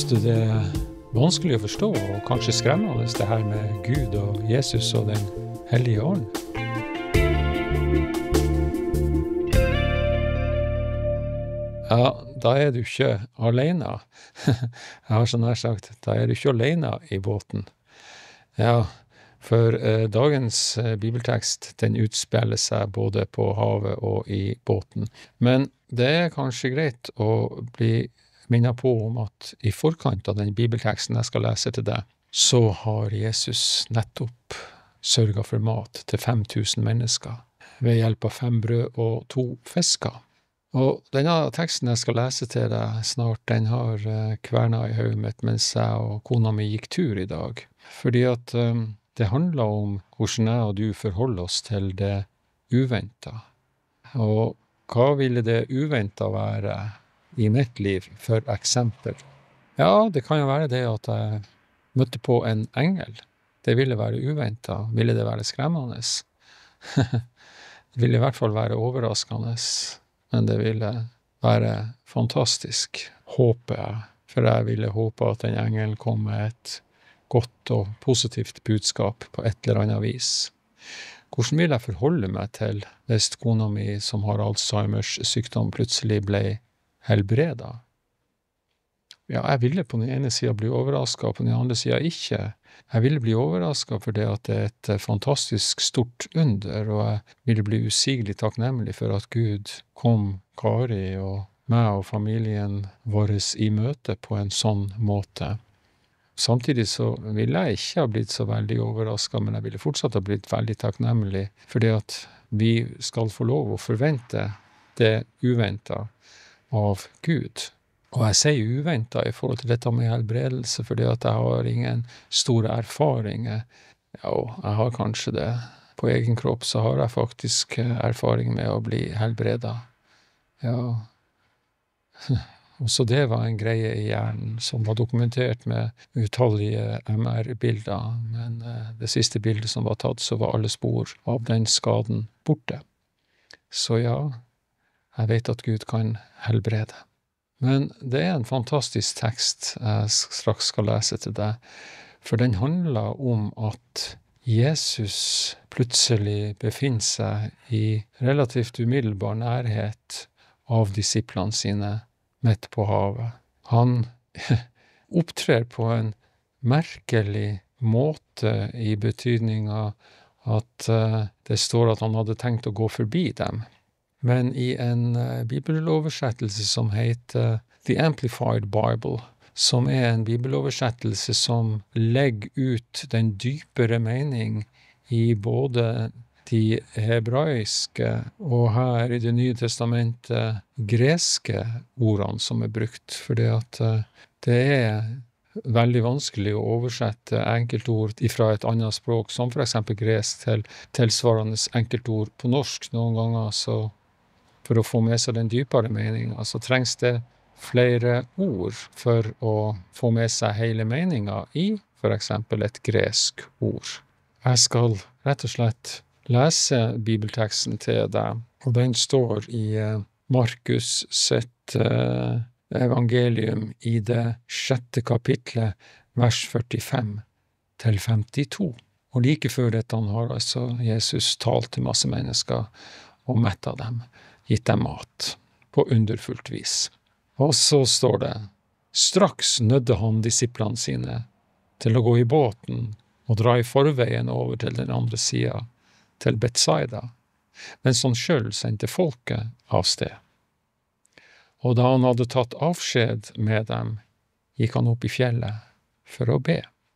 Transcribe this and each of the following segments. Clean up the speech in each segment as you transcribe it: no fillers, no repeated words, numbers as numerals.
du det vanskelig å forstå og kanskje skremmende det her med Gud og Jesus og den hellige ånd? Ja, da er du ikke alene. Jeg har så nær sagt, da er du ikke alene i båten. Ja, for dagens bibeltekst, den utspiller seg både på havet og i båten. Men det er kanskje greit å bli minnet på om at i forkant av den bibelteksten jeg skal lese til deg, så har Jesus nettopp sørget for mat til 5000 mennesker ved hjelp av 5 brød og 2 fisker. Og denne teksten jeg skal lese til deg snart, den har kverna i hodet mitt mens jeg og kona mi gikk tur i dag. Fordi at det handler om hvordan jeg og du forholder oss til det uventet. Og hva ville det uventet være i mitt liv, for eksempel? Ja, det kan jo være det at jeg møtte på en engel. Det ville være uventet. Ville det være skremmende? Det ville i hvert fall være overraskende. Men det ville være fantastisk, håper jeg. For jeg ville håpe at den engelen kom med et godt og positivt budskap på et eller annet vis. Hvordan vil jeg forholde meg til hvis kona mi som har Alzheimers sykdom plutselig ble helbredet? Ja, jeg ville på den ene siden bli overrasket, på den andre siden ikke. Jeg ville bli overrasket for det at det er et fantastisk stort under, og jeg ville bli usigelig takknemlig for at Gud kom Kari og meg og familien vår i møte på en sånn måte. Samtidig så ville jeg ikke ha blitt så veldig overrasket, men jeg ville fortsatt ha blitt veldig takknemlig, fordi at vi skal få lov å forvente det uventet av Gud. Og jeg sier uventet i forhold til dette med helbredelse, fordi at jeg har ingen store erfaringer. Ja, jeg har kanskje det. På egen kropp så har jeg faktisk erfaring med å bli helbredet. Ja, også det var en greie i hjernen som var dokumentert med utallige MR-bilder, men det siste bildet som var tatt, så var alle spor av den skaden borte. Så ja, jeg vet at Gud kan helbrede. Men det er en fantastisk tekst jeg straks skal lese til deg, for den handler om at Jesus plutselig befinner seg i relativt umiddelbar nærhet av disiplene sine midt på havet. Han opptrer på en merkelig måte i betydninga at det står at han hadde tenkt å gå forbi dem. Men i en bibeloversettelse som heter The Amplified Bible, som er en bibeloversettelse som legger ut den dypere mening i både de hebraiske og her i Det nye testamentet greske ordene som er brukt, fordi at det er veldig vanskelig å oversette enkeltord fra et annet språk, som for eksempel gresk, til tilsvarende enkeltord på norsk. Noen ganger så for å få med seg den dypere meningen, så trengs det flere ord for å få med seg hele meningen i for eksempel et gresk ord. Jeg skal rett og slett lese bibelteksten til deg, og den står i Markus sitt evangelium i det 6. kapitlet, vers 45 til 52. Og like før dette har altså Jesus talt til masse mennesker og mettet dem, gitt dem mat på underfullt vis. Og så står det, straks nødde han disiplene sine til å gå i båten og dra i forveien over til den andre siden, til Betsaida, mens han selv sendte folket av sted. Og da han hadde tatt avskjed med dem, gikk han opp i fjellet for å be.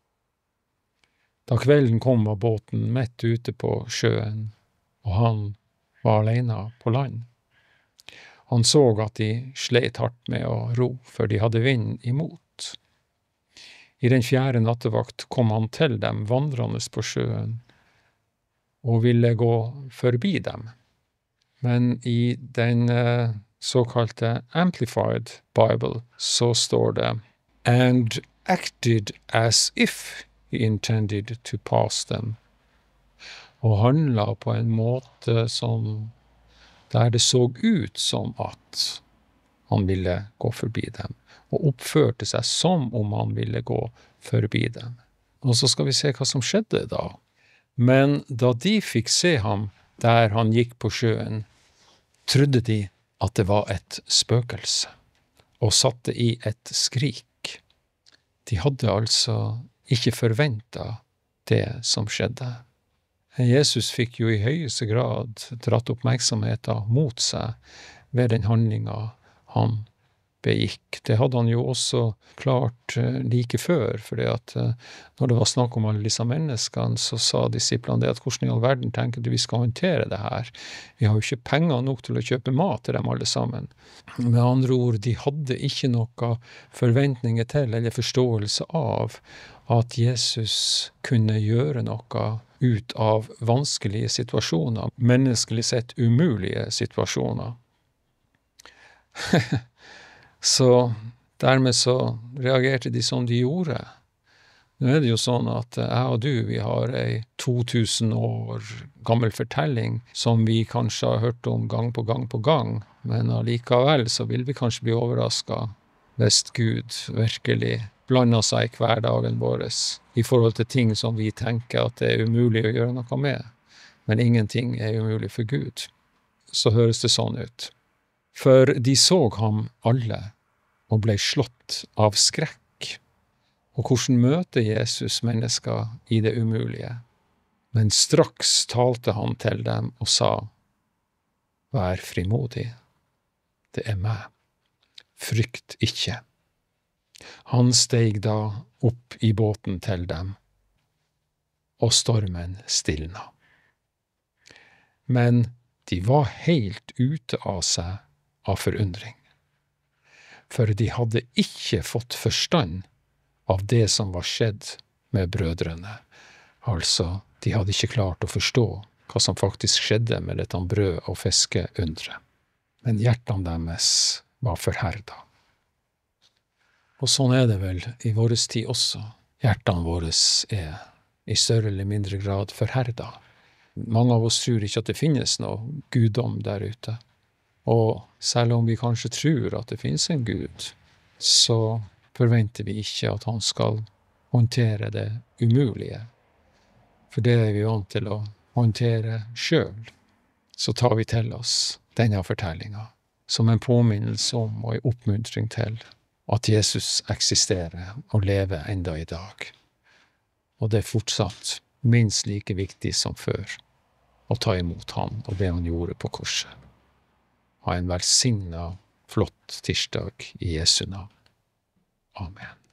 Da kvelden kom var båten midt ute på sjøen, og han var alene på land. Han så at de slet hardt med å ro, for de hadde vind imot. I den 4. nattevakt kom han til dem vandrende på sjøen, og ville gå forbi dem. Men i den såkalte Amplified Bible så står det «And acted as if he intended to pass them», og handla på en måte som der det så ut som at han ville gå forbi dem, og oppførte seg som om han ville gå forbi dem. Og så skal vi se hva som skjedde da. Men da de fikk se ham der han gikk på sjøen, trodde de at det var et spøkelse, og satte i et skrik. De hadde altså ikke forventet det som skjedde. Jesus fikk jo i høyeste grad dratt oppmerksomheten mot seg ved den handlingen han begikk. Det hadde han jo også klart like før, fordi at når det var snakk om alle disse menneskene, så sa disiplene det at hvordan i all verden tenker du vi skal håndtere det her? Vi har jo ikke penger nok til å kjøpe mat til dem alle sammen. Med andre ord, de hadde ikke noe forventninger til eller forståelse av at Jesus kunne gjøre noe ut av vanskelige situasjoner, menneskelig sett umulige situasjoner. Så dermed så reagerte de som de gjorde. Nå er det jo sånn at jeg og du, vi har ei 2000 år gammel fortelling som vi kanskje har hørt om gang på gang på gang, men allikevel så vil vi kanskje bli overrasket hvis Gud virkelig blander seg i hverdagen vår i forhold til ting som vi tenker at det er umulig å gjøre noe med. Men ingenting er umulig for Gud. Så høres det sånn ut. For de så ham alle og ble slått av skrekk. Og hvordan møter Jesus mennesker i det umulige? Men straks talte han til dem og sa, «Vær frimodig, det er meg. Frykt ikke.» Han steg da opp i båten til dem, og stormen stilna. Men de var helt ute av seg av forundring, for de hadde ikke fått forstand av det som var skjedd med brødrene. Altså, de hadde ikke klart å forstå hva som faktisk skjedde med dette brød- og fiskeundret. Men hjertene deres var forherdet. Og sånn er det vel i vår tid også. Hjertene våre er i større eller mindre grad forherdet. Mange av oss tror ikke at det finnes noe guddom der ute. Og selv om vi kanskje tror at det finnes en Gud, så forventer vi ikke at han skal håndtere det umulige. For det er vi vant til å håndtere selv. Så tar vi til oss denne fortellingen som en påminnelse om og en oppmuntring til at Jesus eksisterer og lever enda i dag. Og det er fortsatt minst like viktig som før å ta imot han og det han gjorde på korset. Ha en velsignet, flott tirsdag i Jesu navn. Amen.